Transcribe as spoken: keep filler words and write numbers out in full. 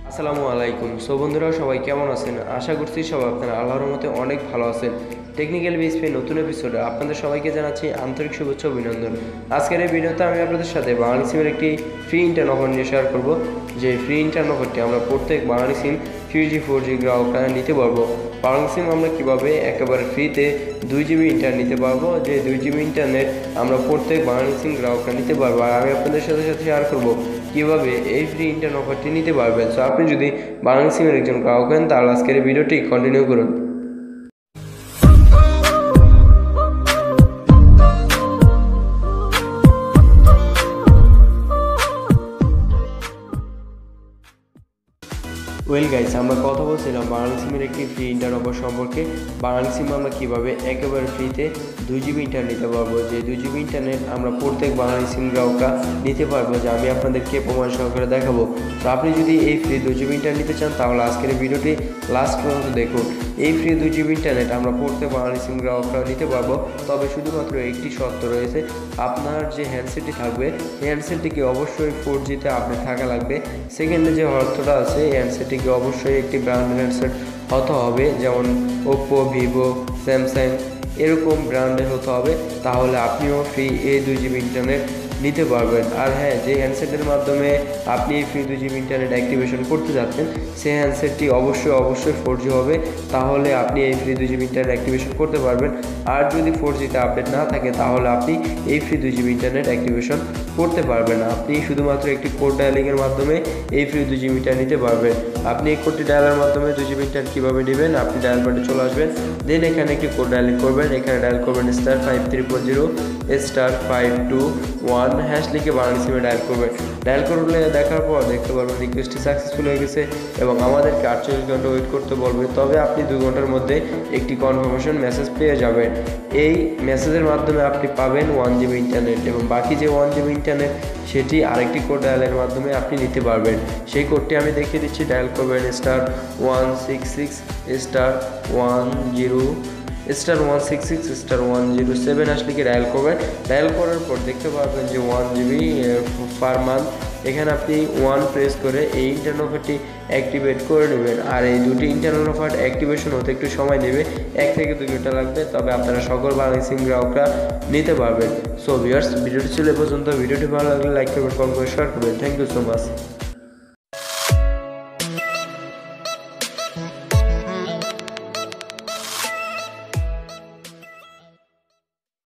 আসসালামু আলাইকুম। সো বন্ধুরা সবাই কেমন আছেন? আশা করছি সবাই আপনারা আল্লাহর রহমতে অনেক ভালো আছেন। টেকনিক্যাল বিএসপি নতুন এপিসোডে আপনাদের সবাইকে জানাচ্ছি আন্তরিক শুভেচ্ছা অভিনন্দন। আজকের এই ভিডিওতে আমি আপনাদের সাথে বাংলাদেশ সিমের একটি ফ্রি ইন্টারনেট অফার নিয়ে শেয়ার করব। যে ফ্রি ইন্টারনেট অফারটি আমরা প্রত্যেক Bangladesh sim three G four G গ্রাহকরা নিতে পারবো। বাংলাদেশ সিম আমরা কীভাবে একেবারে ফ্রিতে দুই জিবি ইন্টারনেট নিতে পারবো, যে দুই জিবি ইন্টারনেট আমরা প্রত্যেক বাংলাদেশ সিম গ্রাহকরা নিতে পারবো। আর আমি আপনাদের সাথে সাথে শেয়ার করবো কীভাবে এই ফ্রি ইন্টারনেট অফারটি নিতে পারবেন। সো আপনি যদি বাংলাদেশ সিমের একজন গ্রাহক হন তাহলে আজকের এই ভিডিওটি কন্টিনিউ করুন। ওয়েল গাইস, আমরা কথা বলছিলাম বাংলাদেশ সিমের একটি ফ্রি ইন্টারনেট অফার সম্পর্কে। বাংলাদেশ সিম আমরা কীভাবে একেবারে ফ্রিতে দুই জিবি ইন্টারনেট নিতে পারবো, যে দুই জিবি ইন্টারনেট আমরা প্রত্যেক বাংলাদেশ সিম গ্রাহকরা নিতে পারবো, যে আমি আপনাদেরকে প্রমাণ সহকারে দেখাবো। তো আপনি যদি এই ফ্রি দুই জিবি ইন্টারনেট নিতে চান তাহলে আজকের এই ভিডিওটি লাস্ট পর্যন্ত দেখুন। এই ফ্রি দুই জিবি ইন্টারনেট আমরা প্রত্যেক বাংলাদেশ সিম গ্রাহকরা নিতে পারবো, তবে শুধুমাত্র একটি শর্ত রয়েছে। আপনার যে হ্যান্ডসেটটি থাকবে এই হ্যান্ডসেটটিকে অবশ্যই ফোর জিতে আপনি থাকা লাগবে। সেকেন্ডে যে অর্থটা আছে, এই হ্যান্ডসেটটিকে অবশ্যই একটি ব্র্যান্ডের হ্যান্ডসেট হতে হবে, যেমন ওপ্পো, ভিভো, স্যামসাং এরকম ব্র্যান্ডের হতে হবে। তাহলে আপনিও ফ্রি এই দুই জিবি ইন্টারনেট নিতে পারবেন। আর হ্যাঁ, যে হ্যান্ডসেটের মাধ্যমে আপনি এই ফ্রি দুই জিবি ইন্টারনেট অ্যাক্টিভেশন করতে যাচ্ছেন সেই হ্যান্ডসেটটি অবশ্যই অবশ্যই ফোর জি হবে, তাহলে আপনি এই ফ্রি দুই জিবি ইন্টারনেট অ্যাক্টিভেশন করতে পারবেন। আর যদি ফোর জিতে আপডেট না থাকে তাহলে আপনি এই ফ্রি দুই জিবি ইন্টারনেট অ্যাক্টিভেশন করতে পারবেন না। আপনি শুধুমাত্র একটি কোড ডায়ালিংয়ের মাধ্যমে এই ফ্রি দুই জিবি ইন্টারনেট নিতে পারবেন। আপনি এই কোডটি ডায়ালের মাধ্যমে দুই জিবি ইন্টারনেট কীভাবে নেবেন, আপনি ডায়াল প্যাডে চলে আসবেন, দেন এখানে একটি কোড ডায়ালিং করবেন। এখানে ডায়াল করবেন star five triple zero star five two one hash লিখে বাংলাদেশ সিমে ডায়াল করবেন। ডায়াল করলে দেখার পর দেখতে পারবেন রিকোয়েস্টটি সাকসেসফুল হয়ে গেছে এবং আমাদেরকে আটচল্লিশ ঘন্টা ওয়েট করতে বলবে। তবে আপনি দুই ঘন্টার মধ্যে একটি কনফার্মেশন মেসেজ পেয়ে যাবেন। এই মেসেজের মাধ্যমে আপনি পাবেন ওয়ান জিবি ইন্টারনেট এবং বাকি যে ওয়ান জিবি ইন্টারনেট সেটি আরেকটি কোড ডায়ালের মাধ্যমে আপনি নিতে পারবেন। সেই কোডটি আমি দেখিয়ে দিচ্ছি। ডায়াল করবেন star one six six star one zero star one six six star one zero seven আসলে কি ডায়াল করবেন। ডায়াল করার পর দেখতে পাবেন যে ওয়ান জিবি পার মান্থ, এখানে আপনি ওয়ান প্রেস করে এই ইন্টারনেট অফারটি অ্যাক্টিভেট করে নেবেন। আর এই দুটি ইন্টারনেট অফার অ্যাক্টিভেশন হতে একটু সময় নেবে, এক থেকে দুই ঘন্টা লাগবে, তবে আপনারা সকল বাংলাদেশ সিম গ্রাহকরা নিতে পারবেন। সো ভিউয়ার্স, ভিডিওটি ছিল এ পর্যন্ত। ভিডিওটি ভালো লাগলে লাইক করবেন, কমেন্ট করে শেয়ার করবেন। Thank you so much.